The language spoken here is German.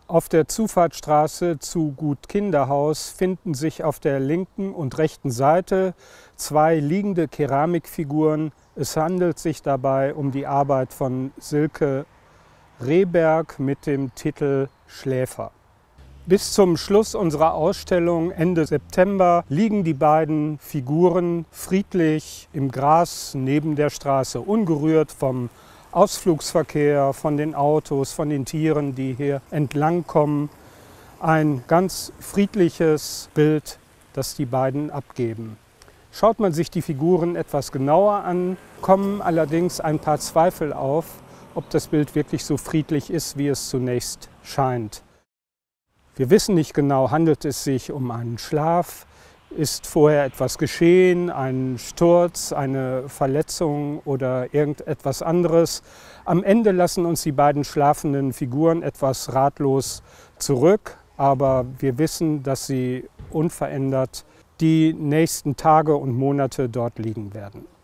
Auf der Zufahrtsstraße zu Gut Kinderhaus finden sich auf der linken und rechten Seite zwei liegende Keramikfiguren. Es handelt sich dabei um die Arbeit von Silke Rehberg mit dem Titel Schläfer. Bis zum Schluss unserer Ausstellung Ende September liegen die beiden Figuren friedlich im Gras neben der Straße, ungerührt vom Ausflugsverkehr, von den Autos, von den Tieren, die hier entlang kommen. Ein ganz friedliches Bild, das die beiden abgeben. Schaut man sich die Figuren etwas genauer an, kommen allerdings ein paar Zweifel auf, ob das Bild wirklich so friedlich ist, wie es zunächst scheint. Wir wissen nicht genau, handelt es sich um einen Schlaf? Ist vorher etwas geschehen, ein Sturz, eine Verletzung oder irgendetwas anderes? Am Ende lassen uns die beiden schlafenden Figuren etwas ratlos zurück, aber wir wissen, dass sie unverändert die nächsten Tage und Monate dort liegen werden.